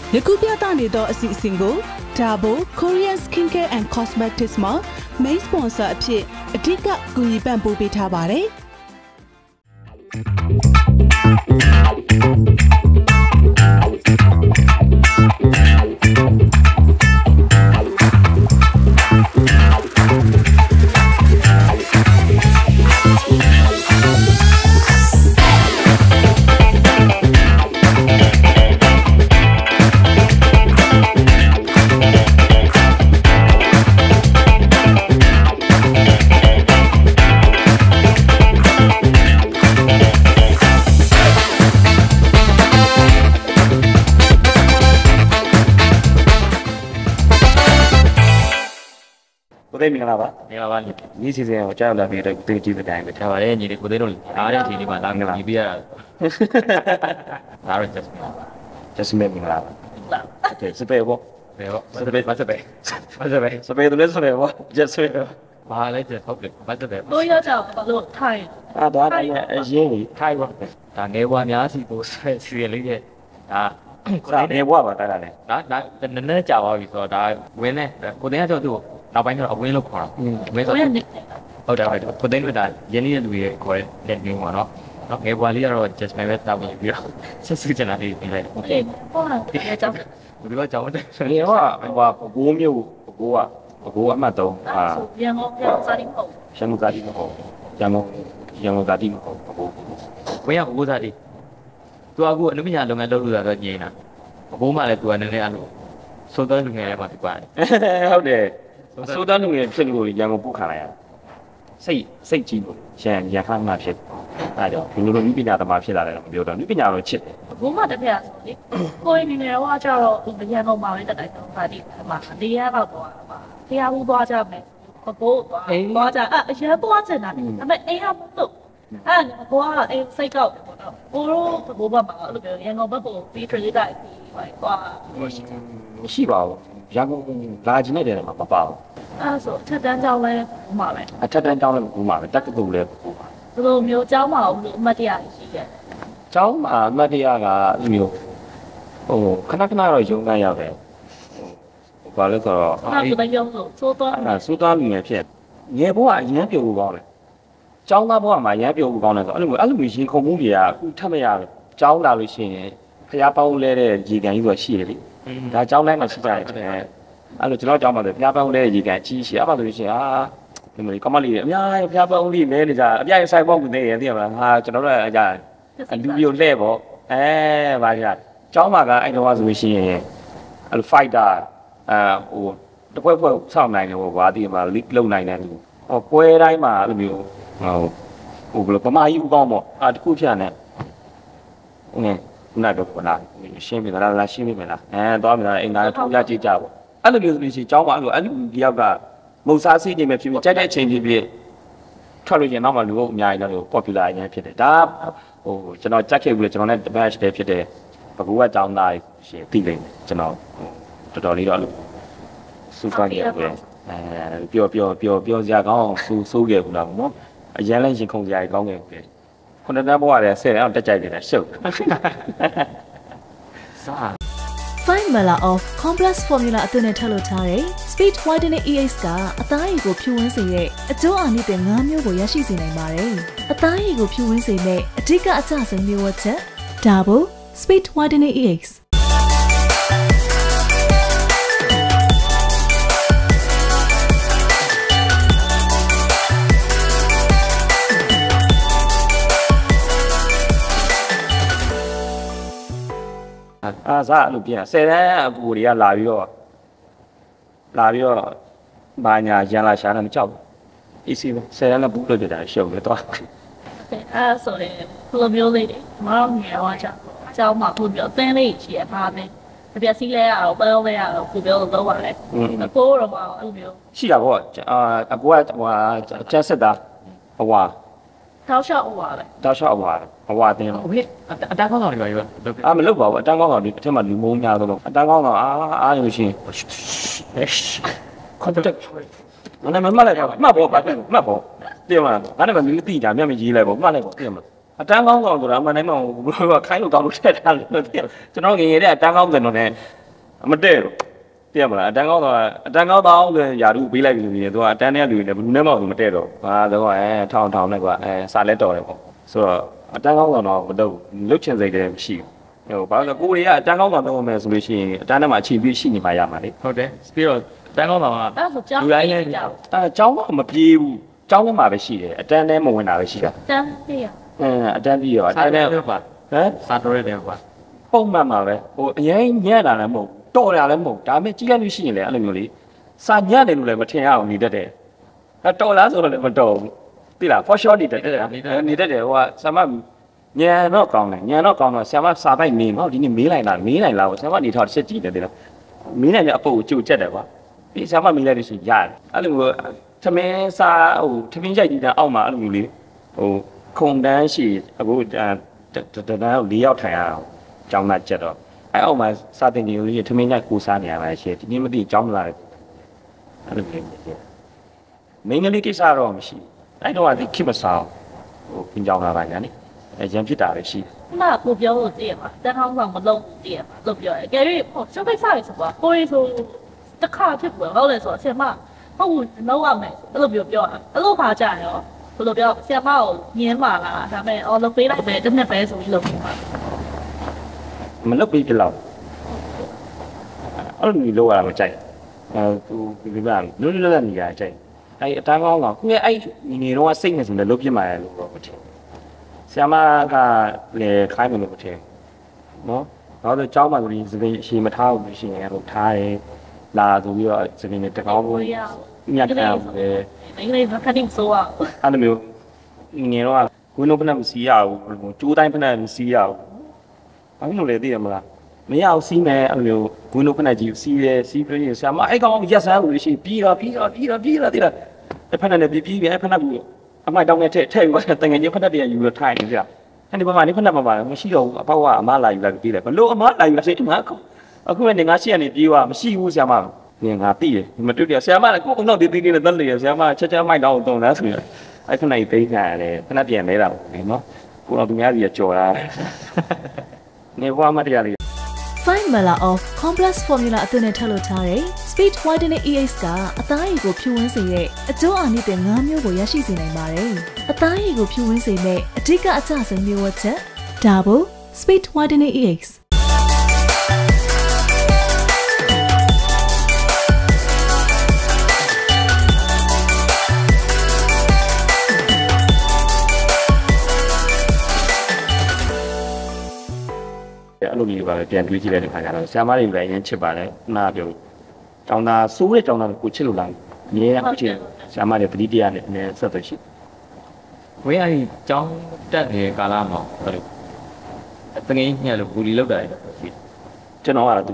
ယခုပြသနေသောအစီအစဉ်ကိုဒါဘို Korean Skincare and Cosmetics မှာ main sponsor အဖြစ်အဓိကကူညီပံ့ပိုးပေးထားပါတယ်ကိုသိမင်္ဂလာပါမင်္ဂလာပါညီစီစဉ်ကိုကြားရောက်လာပြီးတော့ကိုသိကြည့်တဲ့တိုင်းပဲထားပါတယ်ညီလေးကိုသိတို့အားတဲ့အချိန်လေးမှာလာငလာပြီးပြရတာဒါတော့ Jasmine မင်္ဂလာပါโอเคစပယ်ပေါ့ဘယ်ပေါ့စပယ်သူလည်းစပယ်ပေါ့ Jasmine ဘာလဲကျဟုတ်တယ်ဘာစပယ်တို့ရကြဘာလို့ထိုင်တော့တိုင်းအရင်ကြီးထိုင်ပါဒါငယ်ဘွားများစီကိုစီရလေးရဲ့ဒါစာငယ်ဘွားပါတာလေဒါနည်းနည်းကြာပါပြီဆိုတော့ဒါဝင်းနေကိုသိန်းကတော့သူ့နောက်ပိုင်းတော့အဝင်းလို့ခေါ်တာအဝင်းဆိုဟုတ်တယ်ကိုသိန်းတို့ဒါရင်းနှီးတဲ့လူတွေခေါ်တဲ့လက်မျိုးပေါ့နော်ငယ်ဘွားလေးကတော့ Jasmine ပဲတောက်ပြီးတော့ဆက်စုချင်တာလေးပြင်လိုက်โอเคဟုတ်လားဒီကြောင့်ဒီလိုကြောင့်တယ်ငယ်ဟိုဘကိုးမျိုးဘကိုးအမှတ်3 ရန်ကုန်စာတီမဟုတ်ရန်ကုန်စာတီမဟုတ်ရန်ကုန်စာတီမဟုတ်ဘကိုးဝင်းရဘကိုးစာတီသူအခုအနုပညာလုပ်ငန်းလုပ်လို့တော့ညင်တာဘကိုးမှလည်းသူကနည်းနည်းအဲ့လိုစိုးတဲ့လူငယ်တွေမှာဒီပါတယ်ဟုတ်တယ်စိုးတဲ့လူငယ်ဖြစ်လို့ရန်ကုန်ပို့ခံလိုက်ရစိတ်ကြီးလို့ရန်ခမ်းမှဖြစ်အဲကြောင့်ဒီလိုနည်းပညာသမားဖြစ်လာတယ်တော့မပြောတော့နည်းပညာတော့ချစ်တယ်ဘကိုးမှတစ်ဖက်ဆိုလေကိုယ်နေနေတော့ကျတော့ရန်ကုန်မှာပဲတက်တိုင်းတော့ပါတီမှာ၄ရက်တော့သွားတာပါတရားဘူးသွားကြမယ်ဘကိုးသွားကြအရင်သွားချင်တာဒါပေမဲ့အိမ်ကမလို့အဲ့ဘောကအိမ်စိတ်ကောက်ပေါ့နော်ဘိုးတို့ဘိုးဘက်မှာအဲ့လိုမျိုးရန်ကုန်ဘက်ကိုပြီး trade တိုက်ပြီးဟိုသွားမရှိပါဘူးရန်ကုန်လာခြင်းနဲ့တည်းမှာမပါဘူးအဲ့ဆိုအထက်တန်းကျောင်းလဲဘူးမှာပဲအထက်တန်းကျောင်းလဲဘူးမှာပဲတက္ကသိုလ်လဲဘူးပါဘယ်လိုမျိုးကျောင်းမှာဘူးအမှတ်တရရှိတယ်ကျောင်းမှာအမှတ်တရကအဲ့မျိုးဟိုခဏတော့ရုံးခန်းရောက်တယ်ဘာလဲဆိုတော့အဲ့ဒါရုံးလို့စိုးသွားလူငယ်ဖြစ်ငယ်ဘဝအရန်ပြုတ်ဖို့ကောင်းတယ်ကျောင်းသားဘဝမှာရမ်းပြောဖို့ကောင်းတယ်ဆိုအဲ့လိုမျိုးရင်ခုန်မှုတွေကအခုထပ်မရဘူးကျောင်းလာလို့ရှိရင်ဖျားပေါင်းလဲတဲ့ရေကန်ကြီးဆိုရှိရလေဒါကျောင်းတိုင်းမှာရှိကြတယ်အဲ့လိုကျွန်တော်ကျောင်းမှာဆိုဖျားပေါင်းလဲတဲ့ရေကန်ကြီးရှိအဲ့မှာဆိုလို့ရှိရင်ဒီလိုကမလေးတွေအများကြီးဖျားပေါင်းလေးလဲနေကြအပြည့်ဆိုင်ပေါင်းနေတယ်သိရမလားဟာကျွန်တော်တို့အကြလူပြိုလှဲ့ပေါ့ဘာကြကျောင်းမှာကအဲ့တော့ဆိုလို့ရှိရင်အဲ့လို fighter ဟိုတပွဲဆောက်နိုင်တယ်ပေါ့ကွာဒီမှာ league လုံနိုင်တယ်ဟောပွဲတိုင်းမှာအဲ့လိုမျိုးဟိုဘယ်လိုပမာကြီးဥကောင်းပေါ့တခုဖြတ်နေခုနကတော့လာရှင်းပြလားရှင်းပြမလားသွားပြီလားအိမ်သားထိုးရကြည့်ကြပေါ့အဲ့လိုမျိုးဆိုလို့ရှိရင်ကျောင်းမှာအဲ့လိုဒီယောက်ကမုတ်စားစီးနေမယ်ဖြစ်ဖြစ်ကြိုက်တဲ့အချိန်ဖြစ်ဖြစ်ထွက်လို့ရင်နောက်မှလူအများကြီးတော့ popular အရင်ဖြစ်တယ်ဒါဟိုကျွန်တော်ကြက်ခဲ့ဘူးလေကျွန်တော်နဲ့ batch တည်းဖြစ်တယ်ဘကူကကျောင်းသားရှင်သိလိမ့်မယ်ကျွန်တော်တော်တော်လေးတော့အဲ့လိုစူပါနေတယ်ပျော်စရာကောင်းအောင်စိုးခဲ့ဘူးလားနော်အရန်လည်းရင်ခုန်စရာကောင်းခဲ့ပြီခုနတန်းဘဝတည်း10တန်းအောင်တက်ကြိုက်နေတာရှုပ် Fine Mala of Complex Formula အသွင်နဲ့ထပ်လို့ထားတဲ့ Speed Whitening EX ကအသားရည်ကိုဖြူဝန်းစေတဲ့အကျိုးအာနိသင်၅မျိုးကိုရရှိစေနိုင်ပါတယ်။အသားရည်ကိုဖြူဝန်းစေမယ့်အဓိကအကျဆုံးမျိုးဝတ်ချက်ဒါဘို Speed Whitening EX စားအဲ့လိုပြင်10တန်းအပူတွေကလာပြီးတော့ဘာညာရန်လာရှာနေမကြောက်ဘူး easy ပဲ10တန်းနဲ့ဘူးလို့ပြတာရှုပ်တယ်တော့အဲ့ဆိုရင်ဘလိုမျိုးလေးတွေမတော်ငယ်တော့ကျောင်းမှာဘလိုမျိုးအသင်းလေးရှိရပါပဲတပြက်စီးလဲရတော့ပန်းလဲရတော့ဘလိုမျိုးလုံးပါလဲအကိုတော့အဲ့လိုမျိုးရှိတာပေါ့အကိုကချက်ဆက်တာဟိုတောက်လျှောက်အဝါပဲတောက်လျှောက်အဝါတင်းโอเคအတန်းကောင်းဆောင်တွေပါရောမလုပ်ပါဘူးအတန်းကောင်းဆောင်တွေအထက်မှာလူမိုးများတော့အတန်းကောင်းဆောင်အားလို့ရှိရင် contact နာမည်မှတ်လိုက်ပါမှတ်ပေါ့ပါမှတ်ပေါ့သိရမလားငါနာမည်မသိတာမျက်မရေးလိုက်ပေါ့မှတ်လိုက်ပေါ့သိရမလားအတန်းကောင်းဆောင်ဆိုတာအမှန်တိုင်းမှာဘယ်လိုခိုင်းလို့ကောင်းလို့ထက်တာလို့သိရကျွန်တော်ငယ်ငယ်တဲ့အတန်းကောင်းတယ်တော့ねမတည့်တော့တည့်မလားအတန်းကောင်းတော့ဆိုယာတူပေးလိုက်ပြီဆိုရင်သူကအတန်းထဲလူနေဘယ်သူနဲ့မှမတည့်တော့ဟာတော့ထောင်နဲ့ကွာစာလဲတော်တယ်ပေါ့ဆိုတော့အတန်းကောင်းတော့မတော့လုတ်ချင်စိတ်တည်းမရှိဘူးဟိုဘာလို့ကိုရီးယားအတန်းကောင်းတော့မယ်ဆိုလို့ရှိရင်အတန်းထဲမှာအခြေပြရှိနေမှရမှာလေဟုတ်တယ်ပြီးတော့အတန်းကောင်းတော့ကလူတိုင်းလည်းကျောင်းကမပြေးဘူးကျောင်းထဲမှာပဲရှိတယ်အတန်းထဲမဝင်တာပဲရှိတာတန်းပြေးရအတန်းပြေးရောအတန်းထဲဟမ်စာတော်ရတယ်ကွာပုံမှန်မှာပဲဟိုအရင်ညံ့တာလည်းမဟုတ်တော်တာလည်းမဟုတ်ဒါပေမဲ့ကြည့်ရလို့ရှိရင်လည်းအဲ့လိုမျိုးလေးစာညံ့တယ်လို့လည်းမထင်ရအောင်နေတတ်တယ်တော်လားဆိုတော့လည်းမတော်ဘူးသိလား for sure နေတတ်တယ်နေတတ်တယ်ဟိုကဆမညံတော့ကောင်းတယ်ညံတော့ကောင်းတော့ဆရာမစာပိုက်နေဟောဒီနေ့မေးလိုက်လားဆရာမနေထောက်တစ်ချက်ကြည့်တယ်တဲ့မင်းနဲ့အပုတ်ကိုကြိုချက်တယ်ကွာပြီးဆရာမမေးလိုက်လို့ရှိရင်ရတယ်အဲ့လိုမျိုးသမင်းစာဟိုသမင်းကြိုက်ကြည့်တဲ့အောက်မှာအဲ့လိုမျိုးလေးဟိုခုံတန်းရှိအခုတန်း4ယောက်ထိုင်ရအောင်ကျောင်းသားချက်တော့အဲ့အောက်မှာစာတင်ကြီးလို့ရှိရင်သမင်းကြိုက်ကိုစားနေရပါရှေ့ဒီနေ့မသိကျောင်းလာတယ်အဲ့လိုမျိုးမင်းကလေးကိစ္စတော့မရှိအဲ့တော့ဒီခိမစားဟိုပြင်ကြောင်းလာပါညာနိရံဖြစ်တာပဲရှိမှကိုပြောလို့တည့်ရပါတန်းထောင်းဆောင်မလုပ်တည့်ရပါလို့ပြောတယ်ကဲ၍ဟိုရှုပ်ကိစ္စရဆိုတော့ကိုရီဆိုတခါဖြစ်ဘူးဟုတ်လဲဆိုတော့ဆရာမဟုတ်ဘူးလုံးဝမယ်အဲ့လိုပြောတာအဲ့လိုခါကြရောဘယ်လိုပြောဆရာမကိုညင်းပါလားဒါပေမဲ့အော်လုပ်ပေးလိုက်ပဲတစ်နှစ်ပဲဆိုပြီးလုပ်ပေးပါမလုပ်ပေးပြလောက်အဲ့လိုမျိုးလုပ်ရတာမကြိုက်သူဒီမှာလွတ်လပ်နေကြကြိုက်အဲ့အတန်းကောင်းခုရဲ့အဲ့နေတော့စိတ်နေဆိုလည်းလုပ်ပြမှာလို့တော့မထင်ဆရာမကလည်းခိုင်းမယ်လို့မထင်နော်တော့ကျောင်းမှာဆိုရင်စပင်းရှည်မထားဘူးရှင်ရဲ့လို့ထားတယ်လာဆိုပြီးတော့စပင်းနဲ့တကောင်းလို့ညက်ခံပဲမင်းလေးကခတင်းဆိုอ่ะအဲ့လိုမျိုးငယ်တော့ဝင်းလုံးဖက်မစီရဘူးကျိုးတိုင်းဖက်မစီရဘူးဘာလို့လဲသိရမလားမရအောင်စီးမယ်အဲ့လိုမျိုးဝင်းလုံးဖက်ကြီးစီးတယ်စီးပြီးဆရာမအဲ့ကောင်ရက်စမ်းလို့ရှိရင်ပြီးတော့သိလားအဲ့ဖက်နဲ့ပြီးအဲ့ဖက်ကအမိုက်တောင်းနဲ့ထည့်ပြီးတော့တငယ်ချင်းဖက်တည်းယူရထိုင်နေကြအဲ့ဒီဘက်မှာနေဖက်မှာမရှိတော့ဘူးအပေါကအမလာယူလိုက်ပြီးတယ်ဘလို့အမလာယူလိုက်စိတ်ငါအခုလည်းငါရှိရနေပြေးသွားမရှိဘူးဆရာမငါသိတယ်မတွေ့တယ်ဆရာမလည်းကိုယ်ကတော့ဒီနဲ့တက်လေဆရာမချက်မိုက်တောင်းတုံလားဆိုရအဲ့ဖက်နဲ့သိခံရတယ်ဖက်ပြန်လဲတာပေါ့နော်ကိုတော့သူများစီကြော်တာနေဘွားမတရားလေး Fine Mala of Complex Formula အသွင်နဲ့ထပ်လို့ထားတဲ့ Speed Whitening EX ကအသားရည်ကိုဖြူဝန်းစေတဲ့အကျိုးအာနိသင်၅မျိုးကိုရရှိစေနိုင်ပါတယ်။အသားရည်ကိုဖြူဝန်းစေမယ့်အဓိကအကျဆုံးမျိုးဝတ်ချက်ဒါဘူး Speed Whitening EX အဲ့လိုမျိုးပါပဲပြန်တွေးကြည့်လိုက်တဲ့ခါကျတော့ဆရာမတွေလည်းအရင်ချစ်ပါတယ်နားပြောကျောင်းသားစိုးတဲ့ကျောင်းသားကိုချစ်လို့လားအမြဲတမ်းချစ်ဆရာမတွေပတိတရားနဲ့အမြဲဆက်သွယ်ရှိဝင်းအဲ့ကျောင်းတက်တဲ့ကာလမှာအဲ့လိုတငယ်ညက်လို့ဘူလီလောက်တာရှိကျွန်တော်ကတော့သူ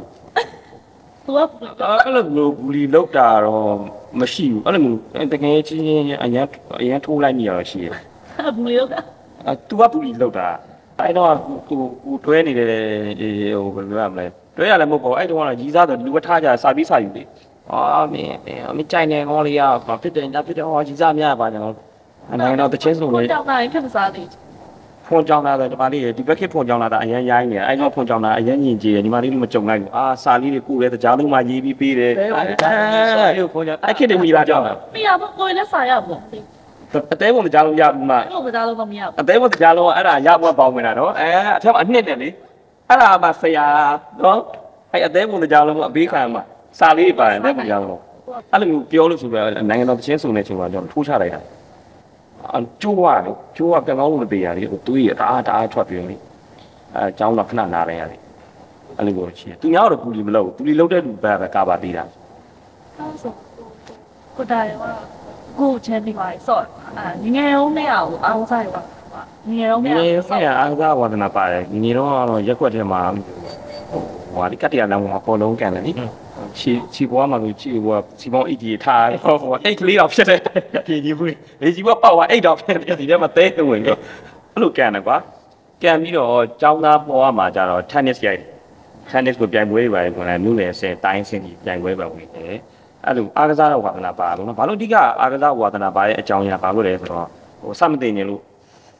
အဲ့လိုမျိုးဘူလီလောက်တာတော့မရှိဘူးအဲ့လိုမျိုးတငယ်ချင်းအရင်ထိုးလိုက်မိရတော့ရှိတယ်ဘူလီလောက်တာသူကဘူလီလောက်တာအဲ့တော့သူတွဲနေတယ်ဟိုဘယ်လိုရမလဲတွဲရလည်းမဟုတ်ပါဘူးအဲ့တော့ကကြီးစားတော့လူဝထားကြစာပြီးစာယူလေမင်းကြိုင်နေကောလေးရဘာဖြစ်တယ်ညာဖြစ်တယ်ကြီးစားများပါကျွန်တော်နိုင်ငံတော်တချင်းစုံလေးကြောင်းတိုင်းဖြစ်မစားသေးဖုန်းကြောင်းလာတယ်ဒီမလေးဒီဘက်ခေတ်ဖုန်းကြောင်းလာတာအရင်ရိုင်းနေအဲ့တော့ဖုန်းကြောင်းလာအရင်ညင်ကြည့်တယ်ဒီမလေးတို့မကြုံလိုက်ဘူးစာလေးတွေကုတယ်တကြားလုံးမှရေးပြီးပေးတယ်အဲ့ဖုန်းကြောင်းအဲ့ခေတ်တွေမိသားကြောင်းတာမရဘူးကိုယ်နဲ့စာရဘူးအသေးပုံကြားလုံးရဘူးမဟုတ်ကြားလုံးမရဘူးအသေးပုံကြားလုံးအဲ့ဒါရဖို့ပေါင်းဝင်တာနော်အထက်မှာအနှစ်နဲ့လေအဲ့ဒါမှဆရာနော်အဲ့အသေးပုံကြားလုံးအဘေးခံမှာစာလေးပါတယ်အသေးပုံကြားလုံးအဲ့လိုမျိုးပြောလို့ဆိုတော့နိုင်ငံတော်ချင်းစုံနေချိန်မှာကျွန်တော်ထိုးချလိုက်တာကျိုးကကံကောင်းလို့မပေးရလေသူကြီးတအားထွက်ပြင်းလေအကြောင်းတော့ခဏနားလိုက်ရတယ်အဲ့လိုကိုချီသူများတော့ပူလီမလုပ်ဘူးပူလီလုပ်တဲ့လူပဲကာပါသေးတာဟုတ်ဆိုကိုတာရောကိုချမ်းနေပါစော့ငယ်အောင်နဲ့အောင်အားစားရပါငယ်အောင်နဲ့အားစားဝါဒနာပါတယ်ငယ်တော့ရက်ွက်ထဲမှာဟိုဒီကတရလမ်းမှာပေါ်လုံးကန်တယ်နိချီပွားမှာလို့ချီပွားစီပေါင်းအိတ်ကြီးထားဟိုအိတ်ကလေးတော့ဖြစ်တယ်ပြည်ကြီးဘူးလေကြီးပွားပေါက်သွားအိတ်တော့ဖြစ်တယ်ဒီထဲမှာတဲဝင်တော့အဲ့လိုကန်တယ်ကွာကန်ပြီးတော့ចောင်းသားပေါ်မှာကြတော့ tennis ရိုက် tennis ကိုပြိုင်ပွဲတွေပါတယ်ကွာမြို့နယ်10တိုင်းစင်ကြီးပြိုင်ပွဲပဲဝင်တယ်အဲ့လိုအားကစားဝါသနာပါလို့နော်ဘာလို့အဓိကအားကစားဝါသနာပါရဲ့အကြောင်းအရာဘာလို့လဲဆိုတော့ဟိုစမသိနေလို့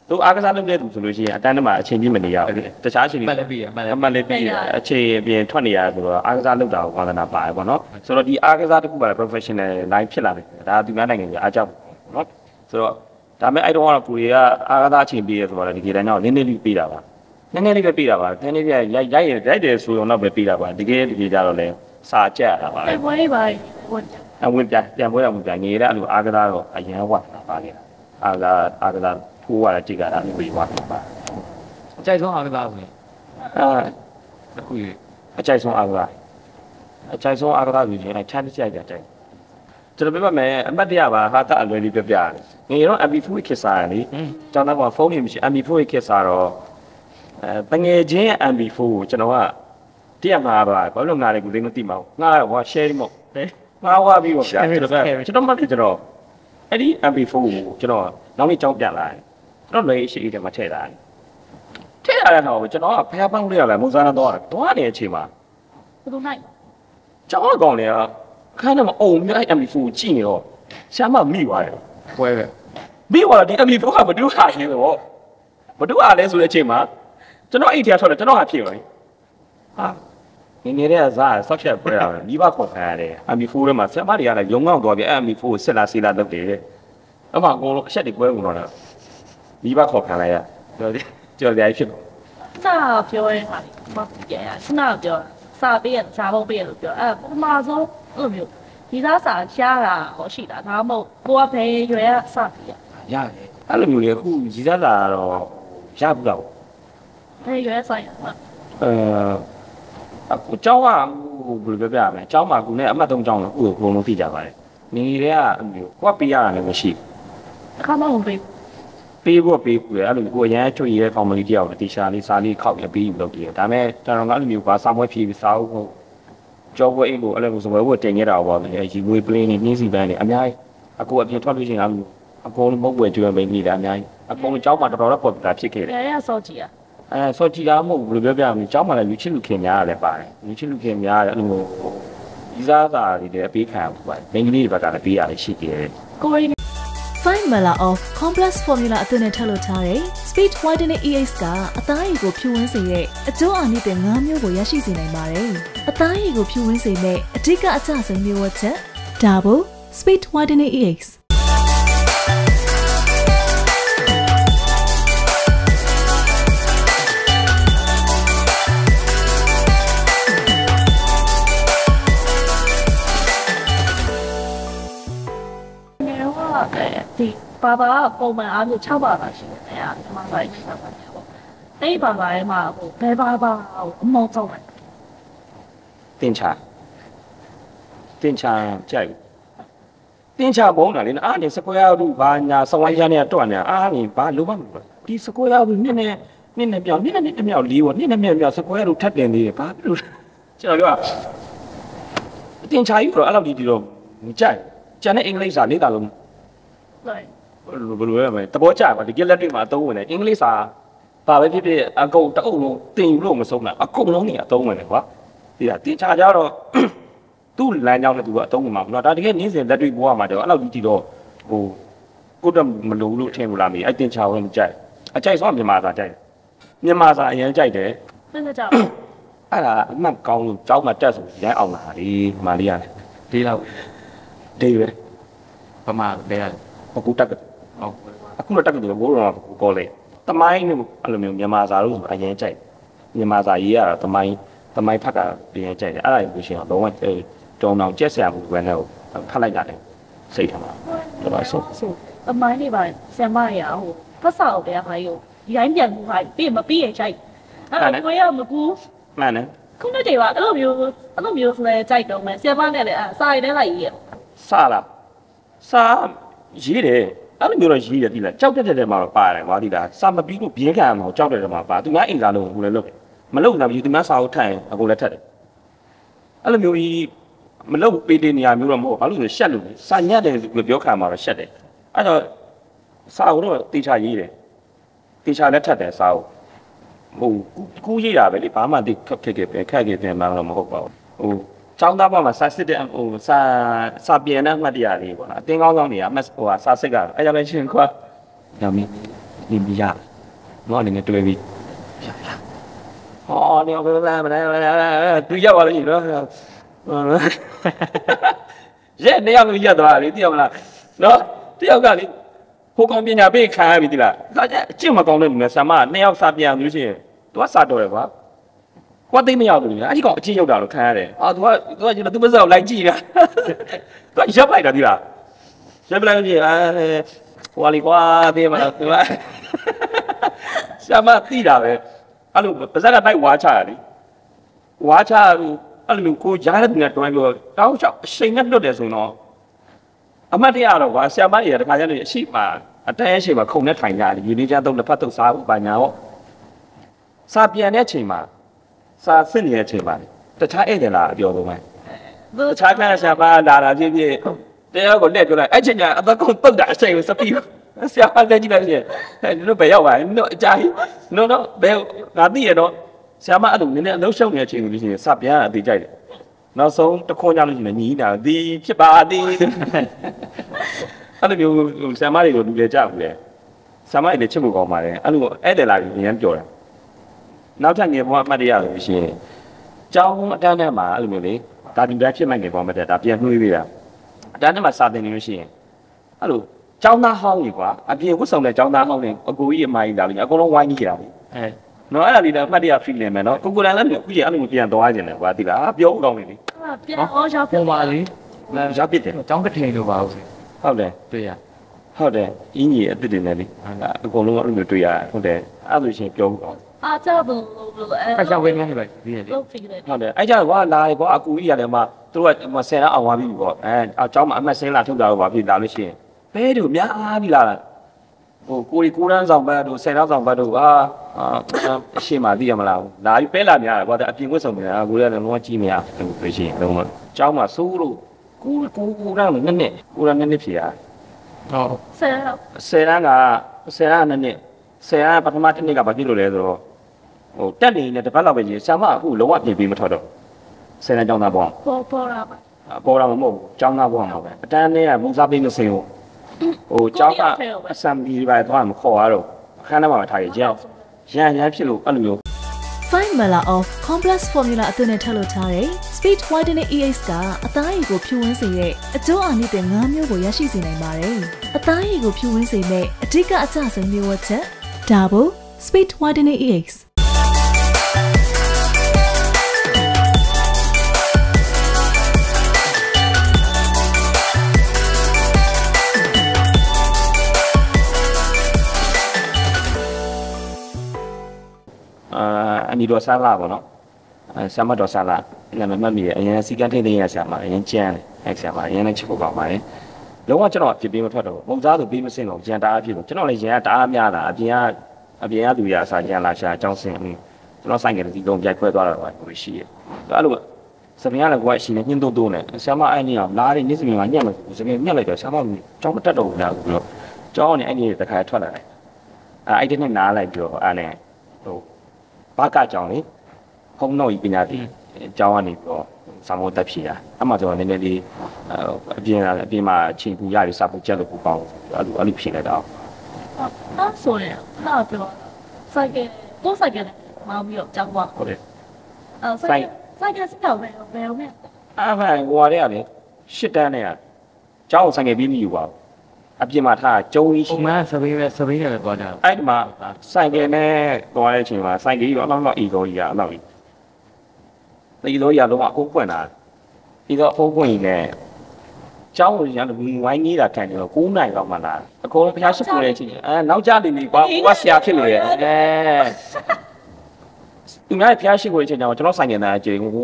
သူအားကစားလုပ်တဲ့သူဆိုလို့ရှိရင်အတန်းထဲမှာအချိန်ပြည့်မနေရဘူးတခြားအချိန်တွေမှတ်လည်းပြီးအချိန်အပြင်ထွက်နေရဆိုတော့အားကစားလုပ်တာကိုဝါသနာပါတယ်ပေါ့နော်ဆိုတော့ဒီအားကစားတစ်ခုပါလေ professional line ဖြစ်လာတယ်ဒါသူများနိုင်ငံကြီးအားကြောက်နော်ဆိုတော့ဒါမဲ့အဲ့တော့ကိုရီးယားအားကစားအချိန်ပြည့်ရဆိုတော့ဒီကေတန်းကြောင့်နည်းနည်းလေးပြီးတာပါနည်းနည်းလေးပဲပြီးတာပါနည်းနည်းပြရိုက်တယ်ဆိုတော့ပဲပြီးတာပါဒီကေကြတော့လဲစာကြက်ရတာပါလေဘွေးပါဝင်ပြန်ပွဲတော့ဝင်ပြန်ငေးတဲ့အဲ့လိုအားကစားတော့အရင်ဝတ်တာပါလေအားကစားထိုးရတဲ့ကြိတ်ကအဲ့လိုပြီးသွားပါအကြိုက်ဆုံးအားကစားဆိုရင်အခုအကြိုက်ဆုံးအားကစားဆိုရင်ချမ်းကြိုက်တယ်ကျွန်တော်ပြပါမယ်အမှတ်တရပါဟာတာအလွယ်လေးပြပြတယ်ငယ်တော့ MP4 ခစ်စားရလေကျောင်းသားကဖုန်းနေမရှိ MP4 ခစ်စားတော့တငယ်ချင်း MP4 ကိုကျွန်တော်ကတရက်မှာပါဘာလို့ငါလည်းကိုသိမသိမှာငါဟို share မို့ငါဝါပြီးပေါ့ဗျာကျွန်တော်မှတ်တယ်ကျွန်တော်အဲ့ဒီ MP4 ကိုကျွန်တော်နောက်နေ့ကျောင်းပြန်လာတယ်ကျွန်တော်လည်းရှိတယ်မှာထည့်လာတယ်ထည့်လာတဲ့တော့ကျွန်တော်ကဖျားပန်းလေးရလဲမုံစားတော့သွားနေတဲ့အချိန်မှာဘယ်လိုနိုင်ကျောင်းကောင်တွေကခါနဲ့မအုံမြတ် MP4 ကြည့်နေတော့ရှာမမိသွားတယ်ပွဲပဲမိသွားတော့ဒီ MP4 ကဘဒုဟာရင်းတော့ဘဒုဟာလဲဆိုတဲ့အချိန်မှာကျွန်တော်အိတ်ထဲထွက်တယ်ကျွန်တော်ဟာဖြစ်သွားပြီဟာငယ်တဲ့ဇာဆော့ချက်ပွဲတာမိဘခေါ်ခံရတယ် MP4 ထဲမှာဆက်မတွေကလည်းရုံငောက်သွားပြီ MP4 ကိုစစ်လာလုပ်တယ်အမှအကုန်လုံးအချက်တွေပွဲကုန်တော့တာမိဘခေါ်ခံလိုက်ရကြော်ကြဖြစ်တော့စာပြောရင်ဟာမပြရစနာပြောစာပေးရစာပုံပေးရလို့ပြောပထမဆုံးအဲ့လိုမျိုးဒီစားစာရှားတာဟောရှိတာဒါမှမဟုတ်ကိုကဘယ်ရွယ်ကစပြီးရတယ်အဲ့လိုမျိုးလေအခုဒီစားစာတော့ရဘူးတော့ဘယ်ရွယ်ဆိုင်အခုကျောင်းကဘယ်လိုပြောပြရမလဲကျောင်းမှာကူနဲ့အမှတ်3ကျောင်းလို့အခုအကုန်လုံးသိကြပါတယ်နေတွေကမျိုးကိုကပေးရတာလည်းမရှိဘူးအခါမှမပေးပေးဖို့အဲ့လိုကိုအရန်ချွေရဲကောင်မလေးတယောက်တီရှာလေးစားလေးခောက်ရပြီးလုပ်တယ်ဒါပေမဲ့တော်တော်ကအဲ့လိုမျိုးပါစာမွဲဖြည့်ပြီးစားဖို့ကြောပွဲအိတ်ကိုအဲ့လိုစပွဲဖို့တင်ခဲ့တာပေါ့လေရီဝေးပလင်းနေနှင်းစီပန်းနေအများကြီးအကိုအပြင်ထွက်လို့ရှိရင်အကုန်လုံးမဟုတ်ွယ်ကျွမ်းပိန်းနေတာအများကြီးအကုန်လုံးကျောင်းမှာတော်တော်ပေါ်တာဖြစ်ခဲ့တယ်ရစောကြည့်စောကြည့်တာမဟုတ်ဘူးဘယ်လိုပြောပြမလဲကျောင်းမှာလည်းလူချစ်လူခင်များရတယ်ပါတယ်လူချစ်လူခင်များရတယ်အဲ့လိုဒီစားစာတွေလည်းအပေးခံရပါတယ်မိန်းကလေးတွေဘက်ကလည်းပေးရတယ်ရှိခဲ့တယ်ကိုရီ Fine Mala of Complex Formula အသွင်နဲ့ထည့်လို့ထားတဲ့ Speed Whitening EX ကအသားရည်ကိုဖြူဝန်းစေတဲ့အကျိုးအာနိသင်၅မျိုးကိုရရှိစေနိုင်ပါတယ်။အသားရည်ကိုဖြူဝန်းစေတဲ့အဓိကအကျဆုံးမျိုးဝတ်ချက်ဒါဘို Speed Whitening EX ဒီဘာကပုံမှန်အားဖြင့်6ပါးပါရှိတယ်အဲ့ဒါဒီမှာပါရှိတာပေါ့အဲ့ဘာပါရဲ့မှာဟိုဘယ်ဘာအမောဆုံးလဲတင်ချကြိုက်တင်ချဘုံတာလေအားနေစကွဲရတို့ဘာညာစဝိုင်းရနေတွတ်နေအားနေဘာလိုမှမလို့ဒီစကွဲရတို့နည်းနဲ့ပြောင်းနည်းနဲ့တမြောက်လေးပေါ့နည်းနဲ့မြောက်စကွဲရတို့ထပ်တင်နေတယ်ဘာဖြစ်လို့ကျွန်တော်ပြောတင်ချကြီးတော့အဲ့လိုဒီတော့မကြိုက်ကျန်တဲ့အင်္ဂလိပ်စာလေးတာလုံးဘယ်လိုလဲမလဲတဘောကြပါဒီကလက်တွေ့မှာအသုံးဝင်တယ်အင်္ဂလိပ်စာဘာပဲဖြစ်ဖြစ်အကုန်တအုပ်လုံးတင်ယူလို့မဆုံးတာအကုန်လုံးနေအသုံးဝင်တယ်ကွာဒီကတင်ချကြတော့သူ့လမ်းကြောင်းနဲ့သူကအသုံးဝင်မှာဘူးနော်ဒါတကယ်နင်းစင်လက်တွေ့ဘဝမှာတော့အဲ့လိုဒီတော့ဟိုကိုတော့မလိုလို့ထင်လို့လားမေးအဲ့တင်ချဝင်မကြိုက်အကြိုက်ဆုံးမြန်မာစာကြိုက်မြန်မာစာအရင်ကြိုက်တယ်ဘယ်နဲ့ကြောက်အဲ့ဒါအမှတ်ကောင်းလို့ကြောင်းမှာတက်ဆိုရိုင်းအောင်လာဒီမာလီယာဒီလောက်ဒေးပဲပမာလဲရအခုတက်ဟုတ်အခုတော့တက်တယ်ဘိုးတော်ကကောလေတမိုင်းနဲ့အဲ့လိုမျိုးမြန်မာစာလို့ဆိုအရင်ကြိုက်မြန်မာစာရေးရတာတမိုင်းဖတ်တာပြန်ကြိုက်တယ်အဲ့ဒါကိုရှင်တော့လုံးဝတုံအောင်ကြက်ဆရာမှုပဲနဲ့ဖတ်လိုက်ရတယ်စိတ်ထမှာတော်တော်ဆုံးတမိုင်းတွေပါဆရာမရဟိုဖတ်စာအုပ်တွေကဟာယူဒီတိုင်းပြန်မှုဟာပြီးမပြီးရင်ကြိုက်အဲ့ကိုရမကူမှန်တယ်ခုနတည်းကအဲ့လိုမျိုးဆိုလဲကြိုက်တော့မယ်ဆရာမနဲ့လည်းစာရည်နဲ့လိုက်ရေးရစာလားစာရေးတယ်အဲ့လိုမျိုးတော့ရေးတယ်ဒီလားကြောက်တဲ့မှာတော့ပါတယ်ကွာဒီလားစာမပြီးလို့ပြင်းခံရမှာကြောက်တဲ့မှာပါသူများအင်္ဂါလုံးကိုလည်းလုပ်မလုပ်နိုင်ဘူးသူများစာအုပ်ထိုင်အကုန်လည်းထက်တယ်အဲ့လိုမျိုးကြီးမလုပ်ပေးတဲ့နေရာမျိုးတော့မဟုတ်ဘာလို့ဆိုရှက်လို့စာညက်တယ်လို့ပြောခံမှာတော့ရှက်တယ်အဲ့တော့စာအုပ်တော့တေချာရေးတယ်တေချာလည်းထက်တယ်စာအုပ်ဟိုကူးရေးတာပဲလေဘာမှတိခက်ခဲပဲခက်ခဲတယ်မှတော့မဟုတ်ပါဘူးဟိုကျောင်းသားဘက်မှာစာစစ်တဲ့ဟိုစာပြန်တဲ့အမှတ်တရလေးပေါ့နော်အတင်းကောင်းဆောင်တွေကအမှတ်ဟိုစာစစ်ကအဲ့ကြောင့်လည်းရှင်ခွာညမင်း你不呀？我那个对比。哦，你不来不来，对呀，我了你说，人那样子也多啊，你听不啦？喏，这样个你，后刚边家被看不的啦，大家这么讲的你们什么？你要啥边东西？多啥多的吧？我对没要的，你讲只有了看的啊，我觉得都不知道来几了，我小白的对啦，小白的啊，我哩我对嘛对吧？什么对啦呗？啊，路不是那白挖茶的，挖茶路啊路过家的那段路，搞笑谁人都得说喏。阿妈啲阿路話，小媽嘢睇下你試嘛，啊第一次嘛空得太壓，如你家都嚟拍到沙烏班牙喎，沙邊一次嘛，沙四年一次嘛，就差一點啦，表到咪？差緊小媽嗱知唔知？第一個叻咗啦，一陣間阿都講都大細個十幾，小媽仔知唔知？你都不要玩，你家你不要嗱啲嘢咯，小媽阿路你都收你錢嗰啲沙邊啊啲仔。နောက်ဆုံးတစ်ခွန်းကြလို့ရှိရင်ညီးနေတာဒီဖြစ်ပါသည်အဲ့လိုမျိုးဆရာမတွေကိုလူလေကြဘူးလေဆရာမတွေချစ်ဖို့ကောင်းပါတယ်အဲ့လိုဧည့်သည်လာပြီးရမ်းပြောတယ်နောက်ထပ်ငယ်ဘဝအမှတ်တရလို့ရှိရင်ကျောင်းအတန်းထဲမှာအဲ့လိုမျိုးလေဒါဒီတိုင်းဖြစ်မှငယ်ဘဝမတက်ဒါပြန်နှွေးပေးတာအတန်းထဲမှာစာသင်နေလို့ရှိရင်အဲ့လိုကျောင်းသားဟောင်းကြီးကွာအပြင်ဝတ်ဆောင်တဲ့ကျောင်းသားဟောင်းတွေအကိုကြီးအမကြီးလာလို့အကုန်လုံးဝိုင်းကြီးတာလေနော်အဲ့ဒါလေးတော့အမှတ်တရ feel နေမယ်နော်ကိုကိုတန်လည်းအခုကြီးအဲ့လိုမျိုးပြန်သွားခြင်းတယ်ကွာဒီလားပြောကောင်းနေလေပြန်အောင်ရောက်ပြန်ပါလေရောက်ပြစ်တယ်ကျောင်းကထိန်လိုပါဦးဟုတ်တယ်တွေ့ရဟုတ်တယ်အင်းကြီးအစ်စ်တွေနဲ့လေအကုန်လုံးအဲ့လိုမျိုးတွေ့ရဟုတ်တယ်အဲ့လိုရှင်ပြောကောင်းအားကြဘူးခက်ချဝင်းနေပဲဒီလေဟုတ်တယ်အဲ့ကြကွာလာကွာအကူကြီးရတယ်မှာသူတို့က10လောက်အောင်သွားပြီပေါ့အเจ้าမှာအမှတ်စင်းလာထုတ်တာတော့ပါပြီလာလို့ရှိရင်ဘဲတို့များပြီလာဟိုကိုရီ9တန်းဆောင်ဘတ်တို့10တန်းဆောင်ဘတ်တို့အရှိမှသိရမလားလာပြီးပဲလာများတယ်ကွာအပြင်ဝတ်ဆောင်နေတာကိုလည်းလုံးဝကြည့်မရဘူးဆိုရှင်လုံးဝเจ้าမှာစိုးလို့ကိုတန်းနည်းနည်းဖြေရဟုတ် 10တန်းကနည်းနည်း10တန်းပထမတစ်နှစ်ကဘာဖြစ်လို့လဲဆိုတော့ဟိုတက်နေနဲ့တစ်ပတ်လောက်ပဲကြီးဆရာမအခုလုံးဝပြင်ပြီးမထွက်တော့10တန်းကျောင်းသားပေါ့ပေါ်တာပါပေါ်တာမဟုတ်ဘူးကျောင်းသားပေါ့မှာပဲအတန်းနဲ့ကမုံစားပေးမစင်ဘူးဟိုကျောင်းကအစံပြီးပါတော့မခေါ်ရတော့အခန်းထဲမှာထားရကြရန်ဖြစ်လို့အဲ့လိုမျိုး Fine Mala of Complex Formula အသွင်နဲ့ထပ်လို့ထားတဲ့ Speed Whitening EX ကအသားရည်ကိုဖြူဝန်းစေတဲ့အကျိုးအာနိသင်၅မျိုးကိုရရှိစေနိုင်ပါတယ်။အသားရည်ကိုဖြူဝန်းစေမဲ့အဓိကအကျဆုံးမျိုးဝတ်ချက် Double Speed Whitening EX အနီတော်ဆာလာပေါ့နော်ဆာမတော်ဆာလာနာမည်မှတ်မိရဲ့အရင်စီကန်းထိန်းသိမ်းရဆရာမအရင်ကျန်းတယ်ဆရာမအရင်လည်းချစ်ဖို့ကောင်းပါတယ်လုံးဝကျွန်တော်အပြစ်ပေးမထွက်တော့မုံသားဆိုပေးမစင်တော့ရန်တာအဖြစ်လို့ကျွန်တော်လည်းရန်ကတအားများတာအပြင်ကသူရအစာကျန်လာရှာအကြောင်းစင်ကျွန်တော်ဆိုင်ကလေးဒီလုံးပြိုက်ခွဲသွားတာတော့ရှိရဲ့အဲ့လိုစပင်းကလည်းကိုယ်ကရှင်နေညှင်းတုံးနဲ့ဆရာမအဲ့နေအောင်လားတဲ့နေ့စပင်းကညက်မယ်စပင်းညက်လိုက်တော့ဆရာမကျောင်းမတက်တော့ဘူးလားဆိုတော့ကျောင်းကနေအဲ့ဒီတခါထွက်လာတယ်အဲ့ဒီနဲ့နားလိုက်ပြီးတော့အဲ့နဲ့ဟိုဘာကကြောင်လေဖုံတော့ဤပညာတိအကြောင်းကနေပြီးတော့စာမိုးတက်ဖြေတာအမှကျွန်တော်နည်းနည်းလေးအပြင်မှာချိန်ပူရပြီးစာပူချက်လို့ပူပေါင်းအဲ့လိုဖြေလိုက်တော့ဆိုရင်တော့ပြောစိုက်ကမောင်းပြီးတော့ကြောက်သွားဟုတ်တယ်စိုက်ကစတော့ဘယ်မဲ့ဟိုဟာတွေကလေ10တန်းနဲ့ကျောင်းဆိုင်ကပြီးမယူပါဘူးအပြင်မှာထားကျုံကြီးရှိမှစပင်းနဲ့ပဲသွားကြအဲ့ဒီမှာဆိုင်ကနဲ့သွားတဲ့အချိန်မှာဆိုင်ကကြီးတော့အလောက်အီကိုကြီးကအလောက်ကြီးဒီလိုရလုံးဝအုပ်ပွင့်တာပြီးတော့အုပ်ပွင့်ရင်လည်းကျောင်းကိုရလို့ဝိုင်းကြီးတာခံတယ်တော့9နိုင်တော့မှလာအကုန်လုံးဖျားရှိခိုးတဲ့အချိန်နောက်ကျနေကွာကိုကဆရာဖြစ်လို့ရသူများဖျားရှိခိုးတဲ့အချိန်ကျတော့ကျွန်တော်ဆိုင်ကနေအချိန်ဟို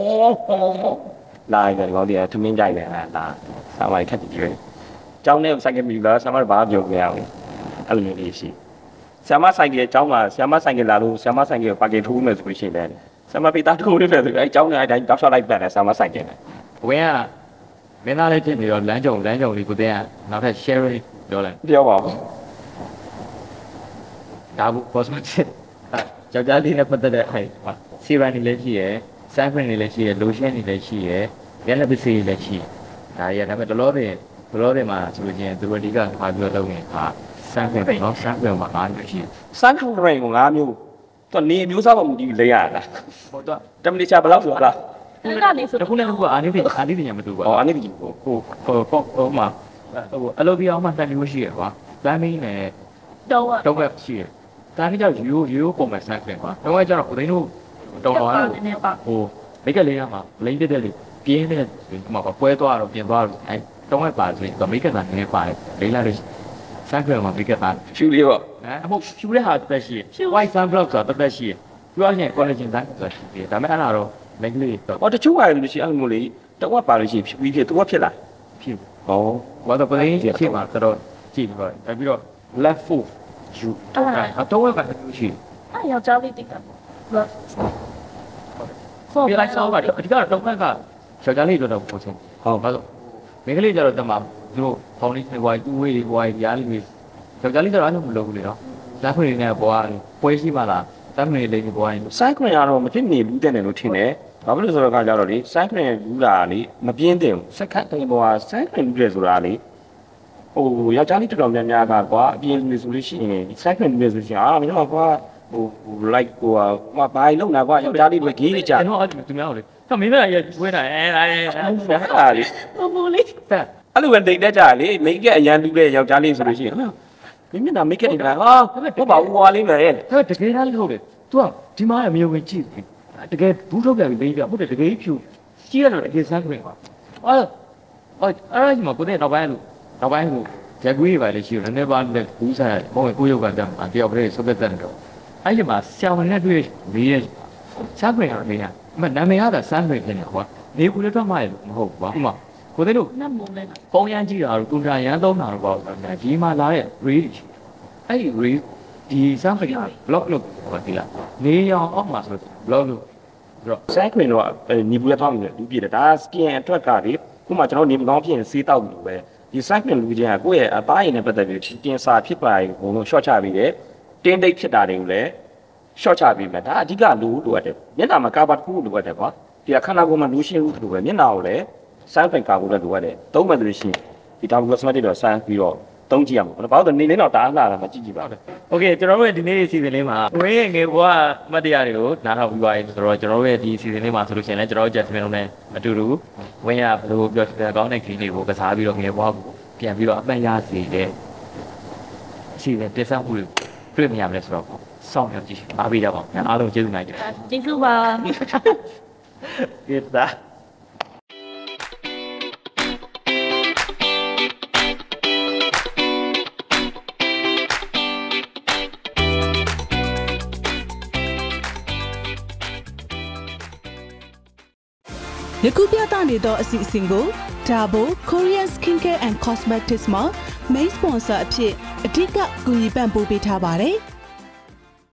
လာကြတယ်ကောဒီကထမင်းကြိုက်တယ်လာဆာမိုင်းခက်ကြည့်ကျောင်းထဲဆိုင်ကမြူလာဆရာမဘာပြောကြရအောင်အဲ့လိုမျိုးလေးရှိဆရာမဆိုင်ကကျောင်းမှာဆရာမဆိုင်ကလာလို့ဆရာမဆိုင်ကပါကင်ထိုးမယ်ဆိုလို့ရှိရင်လည်းဆရာမပိသားထိုးနေတယ်ဆိုအဲ့ကျောင်းထဲအတိုင်းတောက်ချလိုက်ပြန်တယ်ဆရာမဆိုင်ကလည်းဝင်းကမင်းသားလေးဖြစ်နေတော့လမ်းကြုံလေးကိုတဲ့ကနောက်ထပ် sharing ပြောလိုက်ပြောပါဦးဒါဘူး cosmetic ယောက်ျားလေးနဲ့ပတ်သက်တဲ့အဲ့ဟာ serum တွေလည်းရှိရယ် sunscreen တွေလည်းရှိရယ် lotion တွေလည်းရှိရယ် မျက်နှာပစ္စည်းတွေလည်းရှိဒါတွေကဒါပေမဲ့တော်တော်တွေမှာဆိုလို့ချင်းသူတို့အဓိကထားပြီးတော့လုပ်နေတာ sunscreen နော် sunscreen မှာ9မျိုးရှိတယ် sunscreen ကို9မျိုးသူနေမျိုးစားပေါ်မူတည်လေးရတာဟိုတော့တမလီချာဘယ်လောက်ဆိုလားအဲ့ဒါလေးဆိုတခုနဲ့တခုအာနိသင်မတူပါဟောအနေဒီဟိုမှာဟိုအလုပ်ပြောင်းမှ2မျိုးရှိရကွာ planning နဲ့တော့ web ရှိရဒါနဲ့ကြောင့်ရိုးပုံမှန် sunscreen ကွာတော့ကျတော့ကိုသိန်းတို့တော်တော်ဟိုမိတ်ကလေးကမှလိမ့်တဲ့လေပြင်းတဲ့ဒီမှာပွဲသွားတော့ပြင်သွားတော့အဲတော့ဝက်ပါဆိုရင်မိတ်ကသာနည်းပါတယ်လေးလာလို့ sunscreen မှာမိတ်ကသာဖြူလေးပေါ့အမို့ဖြူတဲ့ဟာတက်ရှိ white sunblock ဆိုတာတက်ရှိပြောရင် collagen တိုင်းဆိုတာရှိတယ်ဒါပေမဲ့အဲ့ဒါတော့မိတ်ကလေးတော့ဟောတချို့ဟာလို့ရှိရင်အဲ့လိုမျိုးလေးတဝက်ပါလို့ရှိရင်ဖြူပြီးဖြစ်သူကဖြစ်လာဖြူဟောဘာတော့ပလင်းဖြစ်မှာတော့ကြည့်ပြီးတော့ပြီးတော့ left foot you တော့ဝက်ကတည်းကရှိအဲ့ယောက်ျားလေးတိတ်တာပေါ့ပြလိုက်ဆောင်ပါအဓိကတော့တော့ဝက်ကယောက်ျားလေးတော့ပုံစံဟုတ်ပါတော့မိန်းကလေးကျတော့တမသူတို့ foundation တွေ white 2 way တွေ white ရားလေးတွေယောက်ျားလေးကျတော့အဲ့လိုမလုပ်ဘူးလေနော်လက်ဖွင့်နေပေါ်ကနေပွဲရှိပါလားတမ်းနေလေးတွေပေါ်ရင် sunscreen ကတော့မဖြစ်နေဘူးတဲ့တယ်လို့ထင်တယ်ဘာဖြစ်လို့ဆိုတော့ကကြတော့လေ sunscreen ယူတာလေမပြင်းတင်ဘူးစက္ကန့်တိုင်းပေါ်က sunscreen ယူတယ်ဆိုတာလေဟိုယောက်ျားလေးတော်တော်များများကကွာအပြင်းလူဆိုလို့ရှိရင် sunscreen ယူတယ်ဆိုရင်မင်းတို့ကွာဟို like ဟိုဘာလုံတာကွာယောက်ျားလေးတွေဂေးတွေကြာကျွန်တော်အဲ့သူများလေတော့မင်းတို့ရဝဲတာအဲ့ဒါလေဟာလေပူလေးအဲ့လိုပဲတိတ်တက်ကြလေမိတ်ကအရန်တူတဲ့ယောက်ျားလေးဆိုလို့ရှိရင်မင်းမျက်နှာမိတ်ကနေတာဟာဟုတ်ပါဘူးဟွာလေးပဲဒါပေမဲ့တကယ်သားလေးဟုတ်တယ် तू ကဒီမှာအမျိုးဝင်ကြည့်တကယ်ဘူးထုတ်ပြန်ပြီးလိမ့်ပြဟုတ်တယ်တကယ်ဖြူကြည့်ရတော့အကေ sunscreen ပါအဲ့ဒီမှာကိုတဲ့နောက်ပိုင်းဟိုဂျက်ကွေးပါလေရှိတယ်နည်းပါးနဲ့ဘူးစားတယ်ဘုံကိုရုပ်ကတည်းကတယောက်တည်းဆုတ်သက်တယ်တော့အဲ့ဒီမှာဆရာဝန်နဲ့တွေ့မေးရ sunscreen ကတော့မေးရအမနာမည်ကတော့ sunscreen ဖြစ်နေကွာနေကူလည်းတော့မှရလို့မဟုတ်ပါဘူးမကိုတဲ့တို့နတ်မုံလဲပုံရမ်းကြည့်တာတော့တူတာရမ်းသုံးတာတော့ပေါ့ဒီမှာလာတဲ့ ray အဲ့ဒီ ray ဒီ sunscreen block လို့ပြောတယ်လားနေရောင်အောက်မှာဆို block လို့ဆိုတော့ sunscreen တော့ညီဘူးလည်းပေါက်နေတယ်လူပြည့်တယ်ဒါ skin အတွက်ကလေခုမှကျွန်တော်နေမကောင်းဖြစ်ရင်စေးတောက်လို့ပဲဒီ sunscreen လူချင်းကကိုယ့်ရဲ့အသားရည်နဲ့ပတ်သက်ပြီးတင်စာဖြစ်ပါရင်ဘုံလုံး short ချပြီးတယ်တင်းတိတ်ဖြစ်တာတွေကိုလည်း short ချပြီးမယ်ဒါအဓိကလိုအပ်တယ်မျက်နှာမှာကာဗာတစ်ခုလိုအပ်တယ်ကွာဒီခန္ဓာကိုယ်မှာလူရှင်းလို့လိုပဲမျက်နှာကိုလည်း sunscreen ကာကိုလည်းလိုအပ်တယ်သုံးမှလို့ရှိရင်ဒီ double cosmetic တော့ sun ပြီးတော့သုံးကြည့်ရမှာဘာလို့လဲနေနေတော့တားလာတာမကြည့်ကြည့်ပါဘူးโอเคကျွန်တော်တို့ရဲ့ဒီနေ့စီစဉ်လေးမှာဝင်းငယ်ဘွားအမှတ်တရတွေကိုနားထောင်ပြီးပါရင်ဆိုတော့ကျွန်တော်တို့ရဲ့ဒီစီစဉ်လေးမှာဆိုလို့ရှိရင်လည်းကျွန်တော်တို့ Jasmine လုံးနဲ့အတူတူဝင်းရဘယ်လိုပြောပြကောင်းတဲ့ခင်းတွေကိုကစားပြီးတော့ငယ်ဘွားကိုပြန်ပြီးတော့အမှတ်ရစေတဲ့အစီအစဉ်တက်ဆက်မှုတွေတွေ့မြင်ရမယ်ဆိုတော့စောင့်ရကြည့်အားပေးကြပါဦးအားလုံးကျေးဇူးနိုင်ကြပါကျေးဇူးပါကျေးဇူးယခုပြသနေသောအစီအစဉ်ကို Dabo Korean Skincare and Cosmetics မှာ main sponsor အဖြစ်အဓိကကူညီပံ့ပိုးပေးထားပါတယ်။